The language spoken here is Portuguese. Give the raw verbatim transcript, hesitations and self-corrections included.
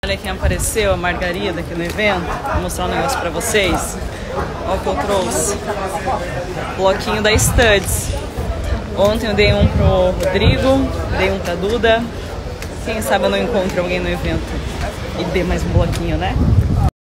Olha quem apareceu, a Margarida aqui no evento. Vou mostrar um negócio pra vocês. Olha o que eu trouxe. Bloquinho da Studs. Ontem eu dei um pro Rodrigo, dei um pra Duda. Quem sabe eu não encontro alguém no evento e dê mais um bloquinho, né?